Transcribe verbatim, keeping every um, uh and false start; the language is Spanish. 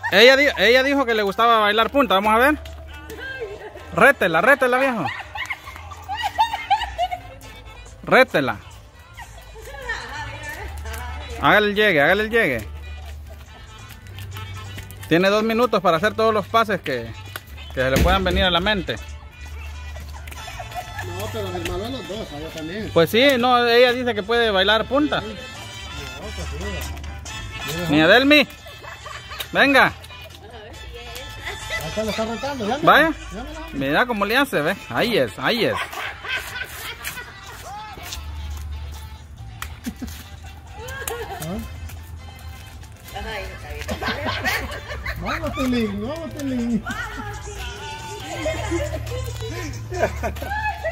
ella, di ella dijo que le gustaba bailar punta. Vamos a ver. Rétela, rétela, viejo. Rétela. Hágale el llegue, hágale el llegue. Tiene dos minutos para hacer todos los pases que, que se le puedan venir a la mente. No, pero mi hermano es los dos, yo también. Pues sí, no, ella dice que puede bailar punta. Sí. Ni Adelmi. Venga. Acá lo está rotando, llámela. Vaya. Llámela. Mira cómo le hace, ve. Ahí es, ahí es. Vamos, Tilín, vamos, Tilín.